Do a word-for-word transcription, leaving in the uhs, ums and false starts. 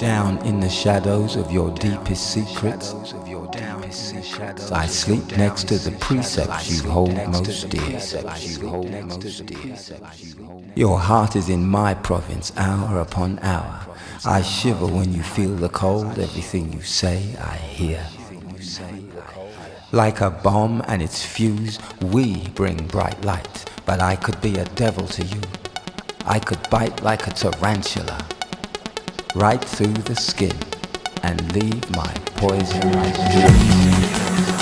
Down in the shadows of your deepest secrets, I sleep next to the precepts you hold most dear. Your heart is in my province, hour upon hour. I shiver when you feel the cold, everything you say I hear. Like a bomb and its fuse, we bring bright light, but I could be a devil to you. I could bite like a tarantula, right through the skin, and leave my poison drip.